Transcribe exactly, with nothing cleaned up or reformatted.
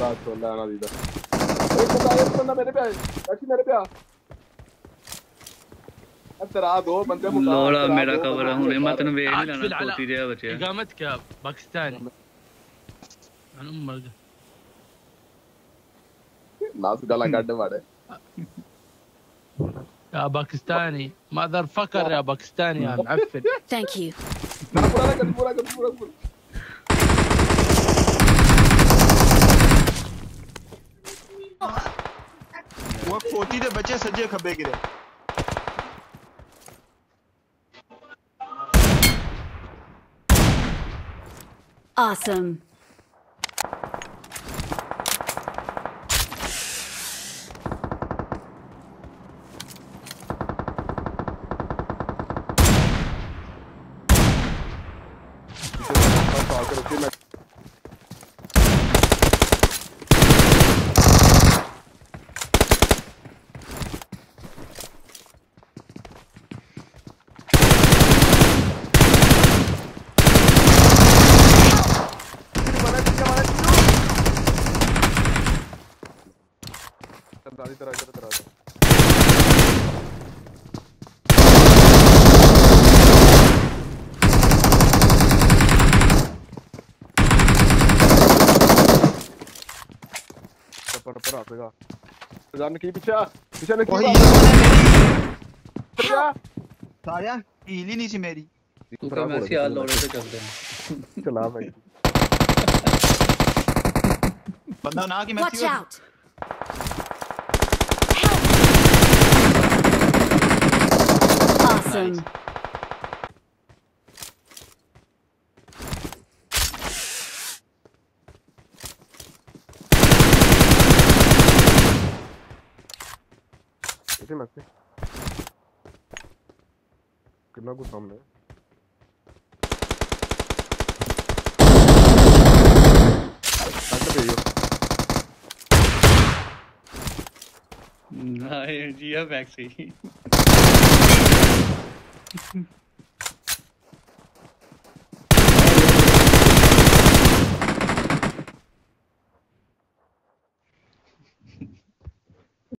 रात को लाना दीदा एक बंदा एक बंदा मेरे पे आए एक्चुअली मेरे पे आ तेरा दो बंदे मुका लोड़ा मेरा कवर हूं मैं तने वेख नहीं लेना कोटी दे बच्चे इकामत क्या पाकिस्तानी अनु मर गया नास गला काट मारे يا باكستاني ماذر فكر يا باكستاني يا معفن Thank you. पूरा कर पूरा कर पूरा कर वो कोटी दे बच्चे सज्जे खब्बे गिरे Awesome. दादी तरह इधर तरह पर पर आएगा जान की पीछे पीछे ने कोई क्या साया हीली नहीं सी मेरी तू तो मैं से हाल लौड़े पे चलते हैं चला भाई बंदा ना कि मैं Watch out. Awesome. इसे मत से कितना कुछ सामने ना ये जिया बैक से ही